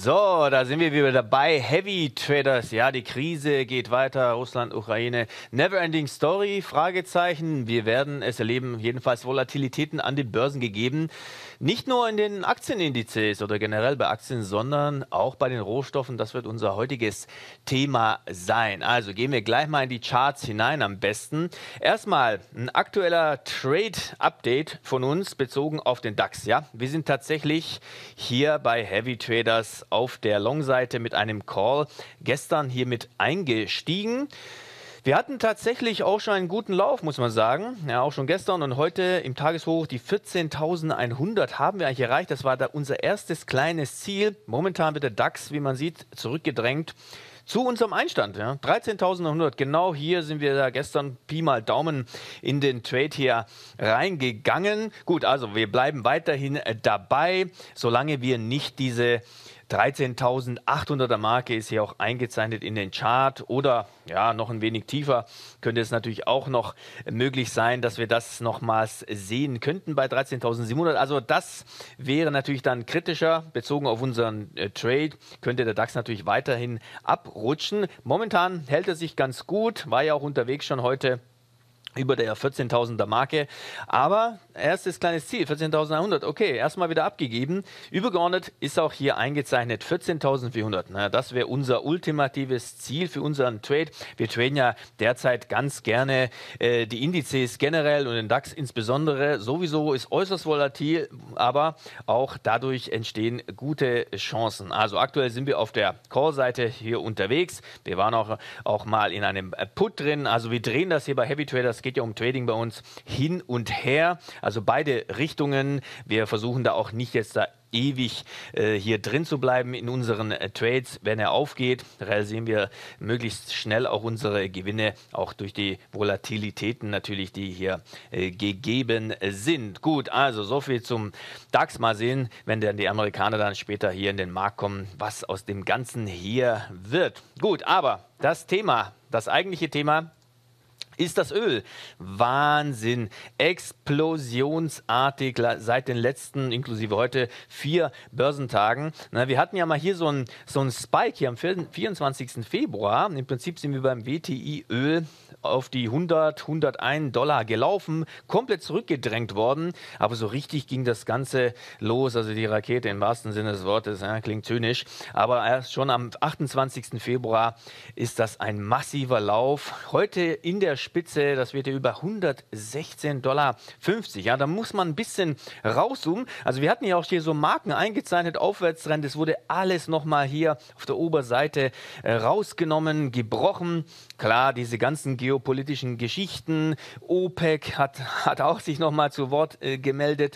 So, da sind wir wieder dabei. Heavy Traders. Ja, die Krise geht weiter. Russland, Ukraine. Never-ending Story? Fragezeichen. Wir werden es erleben. Jedenfalls Volatilitäten an den Börsen gegeben. Nicht nur in den Aktienindizes oder generell bei Aktien, sondern auch bei den Rohstoffen. Das wird unser heutiges Thema sein. Also gehen wir gleich mal in die Charts hinein am besten. Erstmal ein aktueller Trade-Update von uns bezogen auf den DAX. Ja, wir sind tatsächlich hier bei Heavy Traders auf der Long-Seite mit einem Call gestern hier mit eingestiegen. Wir hatten tatsächlich auch schon einen guten Lauf, muss man sagen. Ja, auch schon gestern und heute im Tageshoch die 14.100 haben wir eigentlich erreicht. Das war da unser erstes kleines Ziel. Momentan wird der DAX, wie man sieht, zurückgedrängt zu unserem Einstand. Ja. 13.100, genau hier sind wir da gestern Pi mal Daumen in den Trade hier reingegangen. Gut, also wir bleiben weiterhin dabei, solange wir nicht diese 13.800er Marke ist hier auch eingezeichnet in den Chart oder ja, noch ein wenig tiefer könnte es natürlich auch noch möglich sein, dass wir das nochmals sehen könnten bei 13.700. Also das wäre natürlich dann kritischer, bezogen auf unseren Trade, könnte der DAX natürlich weiterhin abrutschen. Momentan hält er sich ganz gut, war ja auch unterwegs schon heute über der 14.000er Marke, aber erstes kleines Ziel, 14.100, okay, erstmal wieder abgegeben. Übergeordnet ist auch hier eingezeichnet 14.400. Na, das wäre unser ultimatives Ziel für unseren Trade. Wir traden ja derzeit ganz gerne die Indizes generell und den DAX insbesondere. Sowieso ist äußerst volatil, aber auch dadurch entstehen gute Chancen. Also aktuell sind wir auf der Call-Seite hier unterwegs. Wir waren auch mal in einem Put drin. Also wir drehen das hier bei Heavy Traders. Es geht ja um Trading bei uns hin und her, also beide Richtungen. Wir versuchen da auch nicht jetzt da ewig hier drin zu bleiben in unseren Trades. Wenn er aufgeht, realisieren wir möglichst schnell auch unsere Gewinne, auch durch die Volatilitäten natürlich, die hier gegeben sind. Gut, also so viel zum DAX. Mal sehen, wenn dann die Amerikaner dann später hier in den Markt kommen, was aus dem Ganzen hier wird. Gut, aber das Thema, das eigentliche Thema, ist das Öl. Wahnsinn. Explosionsartig seit den letzten, inklusive heute, 4 Börsentagen. Na, wir hatten ja mal hier so einen Spike hier am 24. Februar. Im Prinzip sind wir beim WTI-Öl auf die 101 Dollar gelaufen, komplett zurückgedrängt worden. Aber so richtig ging das Ganze los. Also die Rakete im wahrsten Sinne des Wortes, ja, klingt zynisch. Aber erst schon am 28. Februar ist das ein massiver Lauf. Heute in der Spitze, das wird ja über 116,50 Dollar. Ja, da muss man ein bisschen rauszoomen. Also wir hatten ja auch hier so Marken eingezeichnet, Aufwärtstrend. Es wurde alles nochmal hier auf der Oberseite rausgenommen, gebrochen. Klar, diese ganzen geopolitischen Geschichten. OPEC hat auch sich nochmal zu Wort gemeldet.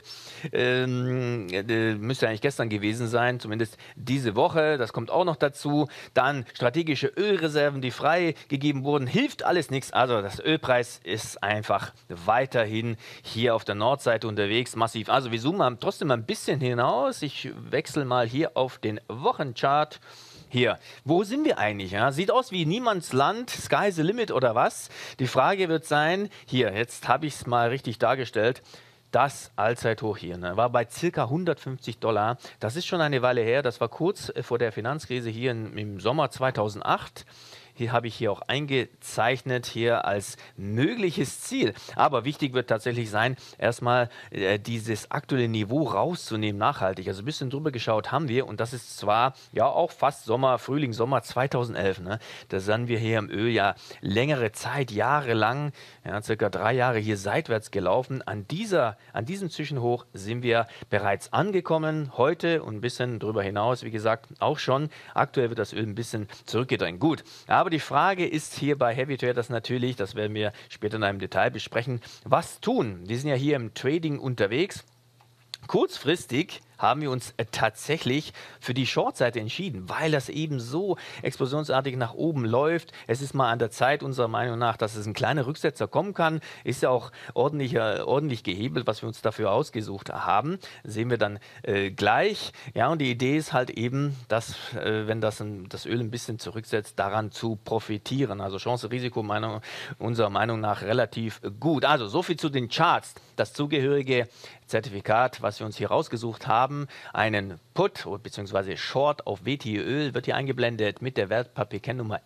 Müsste eigentlich gestern gewesen sein, zumindest diese Woche. Das kommt auch noch dazu. Dann strategische Ölreserven, die freigegeben wurden. Hilft alles nichts. Also das Ölpreis ist einfach weiterhin hier auf der Nordseite unterwegs, massiv. Also wir zoomen trotzdem mal ein bisschen hinaus. Ich wechsle mal hier auf den Wochenchart. Hier, wo sind wir eigentlich? Ja? Sieht aus wie Niemandsland, Sky the Limit oder was? Die Frage wird sein, hier, jetzt habe ich es mal richtig dargestellt, das Allzeithoch hier, ne, war bei ca. 150 Dollar. Das ist schon eine Weile her, das war kurz vor der Finanzkrise hier im Sommer 2008. Hier habe ich hier auch eingezeichnet hier als mögliches Ziel. Aber wichtig wird tatsächlich sein, erstmal dieses aktuelle Niveau rauszunehmen, nachhaltig. Also ein bisschen drüber geschaut haben wir und das ist zwar ja auch fast Frühling, Sommer 2011. Ne? Da sind wir hier im Öl ja längere Zeit, jahrelang, ja, circa 3 Jahre hier seitwärts gelaufen. An diesem Zwischenhoch sind wir bereits angekommen. Heute und ein bisschen drüber hinaus, wie gesagt, auch schon. Aktuell wird das Öl ein bisschen zurückgedrängt. Gut, aber die Frage ist hier bei Heavy Traders natürlich, das werden wir später in einem Detail besprechen, was tun? Wir sind ja hier im Trading unterwegs. Kurzfristig haben wir uns tatsächlich für die Short-Seite entschieden, weil das eben so explosionsartig nach oben läuft. Es ist mal an der Zeit, unserer Meinung nach, dass es ein kleiner Rücksetzer kommen kann. Ist ja auch ordentlich gehebelt, was wir uns dafür ausgesucht haben. Sehen wir dann gleich. Ja, und die Idee ist halt eben, dass, wenn das Öl ein bisschen zurücksetzt, daran zu profitieren. Also Chance-Risiko unserer Meinung nach relativ gut. Also so viel zu den Charts. Das zugehörige Zertifikat, was wir uns hier rausgesucht haben, haben einen Put bzw. Short auf WTI-Öl, wird hier eingeblendet mit der Wertpapierkennnummer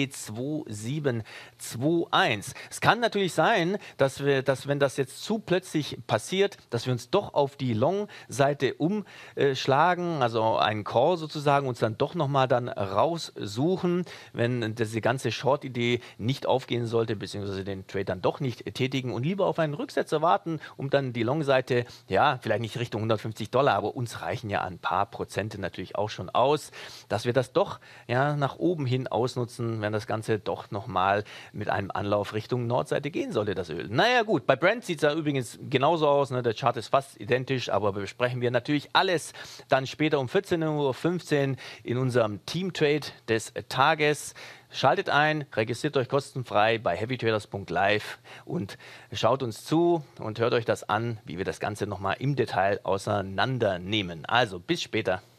MD2721. Es kann natürlich sein, dass wenn das jetzt zu plötzlich passiert, dass wir uns doch auf die Long-Seite umschlagen, also einen Call sozusagen, uns dann doch nochmal dann raussuchen, wenn diese ganze Short-Idee nicht aufgehen sollte, beziehungsweise den Trade dann doch nicht tätigen und lieber auf einen Rücksetzer warten, um dann die Long-Seite, ja, vielleicht nicht Richtung $150, aber uns reichen ja ein paar Prozente natürlich auch schon aus, dass wir das doch ja, nach oben hin ausnutzen, wenn das Ganze doch nochmal mit einem Anlauf Richtung Nordseite gehen sollte, das Öl. Naja gut, bei Brent sieht es ja übrigens genauso aus, ne? Der Chart ist fast identisch, aber besprechen wir natürlich alles dann später um 14:15 Uhr in unserem Team-Trade des Tages. Schaltet ein, registriert euch kostenfrei bei heavytraders.live und schaut uns zu und hört euch das an, wie wir das Ganze nochmal im Detail auseinandernehmen. Also bis später.